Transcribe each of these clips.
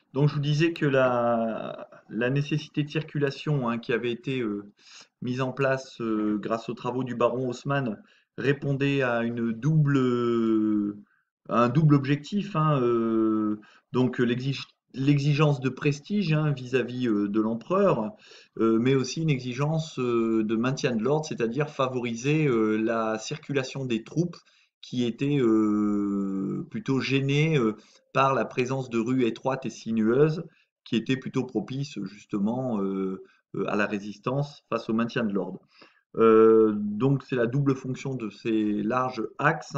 Donc, je vous disais que la nécessité de circulation qui avait été mise en place grâce aux travaux du baron Haussmann répondait à à un double objectif. Donc, l'exigence de prestige vis-à-vis de l'empereur, mais aussi une exigence de maintien de l'ordre, c'est-à-dire favoriser la circulation des troupes qui étaient plutôt gênées par la présence de rues étroites et sinueuses qui étaient plutôt propices justement à la résistance face au maintien de l'ordre. Donc c'est la double fonction de ces larges axes,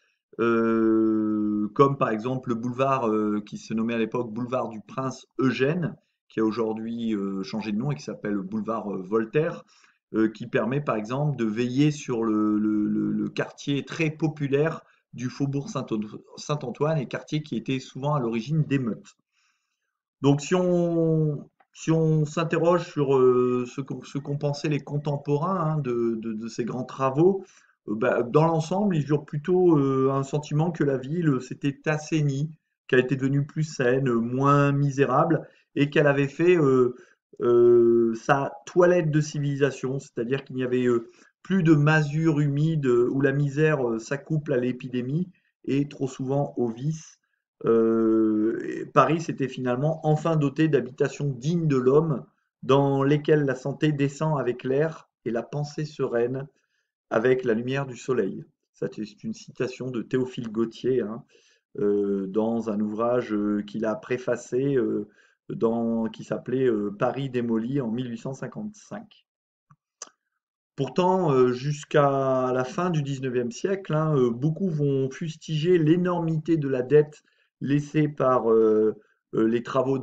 comme par exemple le boulevard qui se nommait à l'époque boulevard du Prince Eugène, qui a aujourd'hui changé de nom et qui s'appelle boulevard Voltaire, qui permet par exemple de veiller sur le quartier très populaire du faubourg Saint-Antoine, et quartier qui était souvent à l'origine d'émeutes. Donc si on s'interroge sur ce qu'ont pensé les contemporains de ces grands travaux, bah, dans l'ensemble, ils eurent plutôt un sentiment que la ville s'était assainie, qu'elle était devenue plus saine, moins misérable, et qu'elle avait fait sa toilette de civilisation, c'est-à-dire qu'il n'y avait plus de masures humides où la misère s'accouple à l'épidémie et trop souvent au vice. Et Paris s'était finalement enfin doté d'habitations dignes de l'homme, dans lesquelles la santé descend avec l'air et la pensée sereine avec la lumière du soleil. Ça, c'est une citation de Théophile Gautier dans un ouvrage qu'il a préfacé qui s'appelait Paris démoli en 1855. Pourtant, jusqu'à la fin du XIXe siècle, beaucoup vont fustiger l'énormité de la dette laissée par les travaux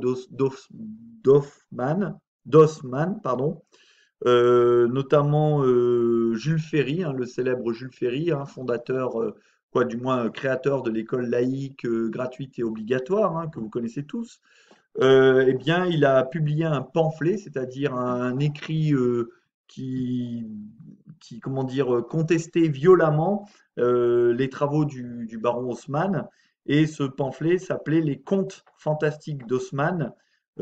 d'Haussmann, pardon, notamment Jules Ferry, le célèbre Jules Ferry, fondateur, quoi, du moins créateur de l'école laïque, gratuite et obligatoire, que vous connaissez tous. Eh bien, il a publié un pamphlet, c'est-à-dire un écrit qui, comment dire, contestait violemment les travaux du baron Haussmann. Et ce pamphlet s'appelait Les Contes fantastiques d'Haussmann,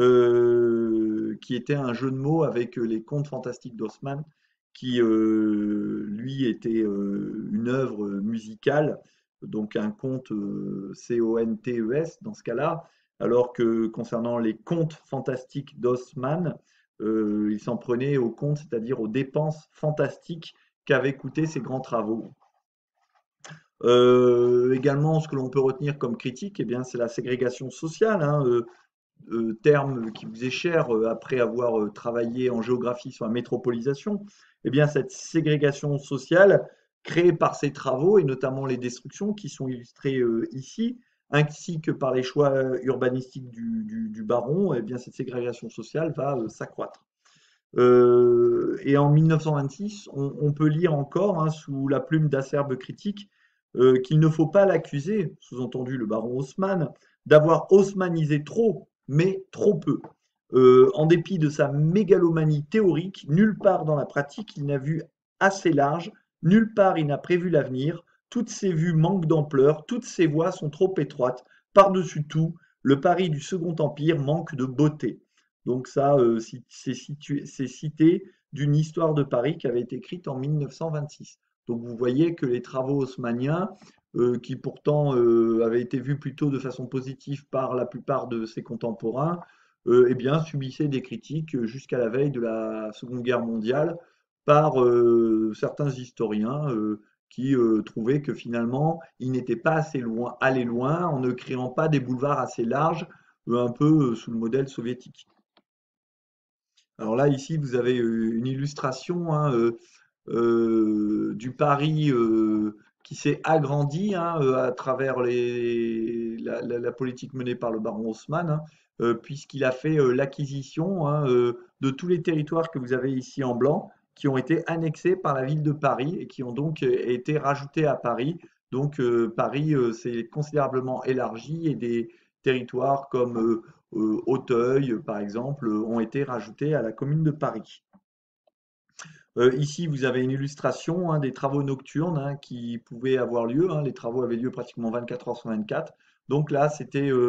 qui était un jeu de mots avec les Contes fantastiques d'Haussmann, qui lui était une œuvre musicale, donc un conte C-O-N-T-E-S dans ce cas-là, alors que concernant les contes fantastiques d'Haussmann, il s'en prenait aux comptes, c'est-à-dire aux dépenses fantastiques qu'avaient coûté ces grands travaux. Également, ce que l'on peut retenir comme critique, eh bien, c'est la ségrégation sociale, terme qui vous est cher après avoir travaillé en géographie sur la métropolisation. Eh bien, cette ségrégation sociale créée par ces travaux et notamment les destructions qui sont illustrées ici, ainsi que par les choix urbanistiques du baron, eh bien, cette ségrégation sociale va s'accroître. Et en 1926, on peut lire encore, sous la plume d'acerbes critiques, qu'il ne faut pas l'accuser, sous-entendu le baron Haussmann, d'avoir haussmannisé trop, mais trop peu. En dépit de sa mégalomanie théorique, nulle part dans la pratique il n'a vu assez large, nulle part il n'a prévu l'avenir, toutes ses vues manquent d'ampleur, toutes ses voies sont trop étroites, par-dessus tout, le Paris du Second Empire manque de beauté. Donc ça, c'est cité d'une histoire de Paris qui avait été écrite en 1926. Donc vous voyez que les travaux haussmanniens, qui pourtant avaient été vus plutôt de façon positive par la plupart de ses contemporains, eh bien, subissaient des critiques jusqu'à la veille de la Seconde Guerre mondiale par certains historiens qui trouvaient que finalement, ils n'étaient pas assez loin, allés loin en ne créant pas des boulevards assez larges, un peu sous le modèle soviétique. Alors là, ici, vous avez une illustration du Paris qui s'est agrandi à travers la politique menée par le baron Haussmann, puisqu'il a fait l'acquisition de tous les territoires que vous avez ici en blanc, qui ont été annexés par la ville de Paris et qui ont donc été rajoutés à Paris. Donc Paris s'est considérablement élargi et des territoires comme Auteuil, par exemple, ont été rajoutés à la commune de Paris. Ici, vous avez une illustration des travaux nocturnes qui pouvaient avoir lieu. Les travaux avaient lieu pratiquement 24 heures sur 24. Donc là, c'était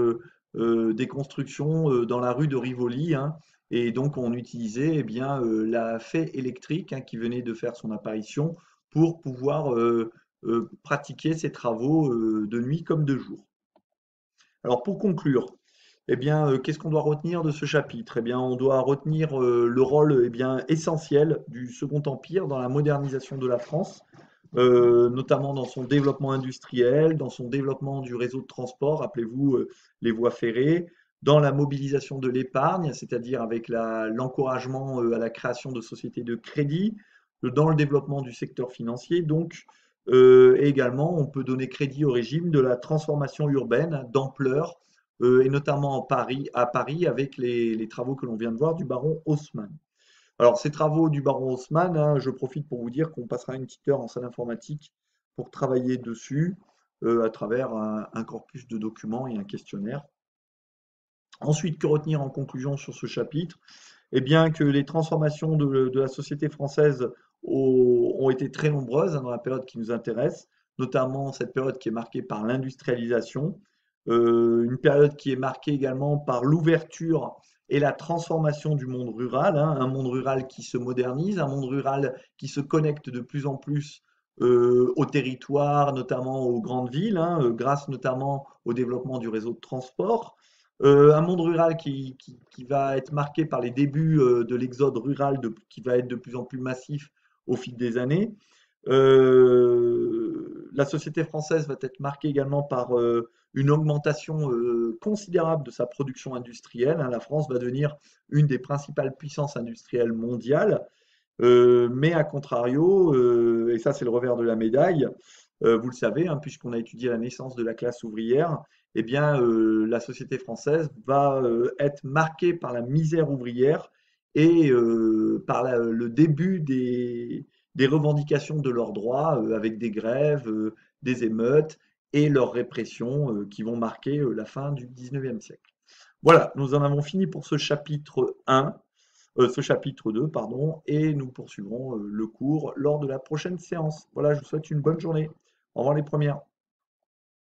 des constructions dans la rue de Rivoli, hein, et donc on utilisait eh bien, la fée électrique, hein, qui venait de faire son apparition pour pouvoir pratiquer ces travaux de nuit comme de jour. Alors pour conclure, eh bien, qu'est-ce qu'on doit retenir de ce chapitre? Eh bien, on doit retenir le rôle eh bien, essentiel du Second Empire dans la modernisation de la France, notamment dans son développement industriel, dans son développement du réseau de transport, rappelez-vous les voies ferrées, dans la mobilisation de l'épargne, c'est-à-dire avec l'encouragement à la création de sociétés de crédit, dans le développement du secteur financier, donc, et également on peut donner crédit au régime de la transformation urbaine d'ampleur, et notamment à Paris avec les travaux que l'on vient de voir du baron Haussmann. Alors, ces travaux du baron Haussmann, hein, je profite pour vous dire qu'on passera une petite heure en salle informatique pour travailler dessus à travers un corpus de documents et un questionnaire. Ensuite, que retenir en conclusion sur ce chapitre? Eh bien, que les transformations de la société française ont été très nombreuses hein, dans la période qui nous intéresse, notamment cette période qui est marquée par l'industrialisation, une période qui est marquée également par l'ouverture et la transformation du monde rural, hein, un monde rural qui se modernise, un monde rural qui se connecte de plus en plus au territoire, notamment aux grandes villes, hein, grâce notamment au développement du réseau de transport. Un monde rural qui va être marqué par les débuts de l'exode rural qui va être de plus en plus massif au fil des années. La société française va être marquée également par une augmentation considérable de sa production industrielle, hein. La France va devenir une des principales puissances industrielles mondiales. Mais à contrario, et ça c'est le revers de la médaille, vous le savez, hein, puisqu'on a étudié la naissance de la classe ouvrière, eh bien, la société française va être marquée par la misère ouvrière et par le début des revendications de leurs droits, avec des grèves, des émeutes et leurs répressions qui vont marquer la fin du 19e siècle. Voilà, nous en avons fini pour ce chapitre 1, ce chapitre 2, pardon, et nous poursuivrons le cours lors de la prochaine séance. Voilà, je vous souhaite une bonne journée. Au revoir les premières.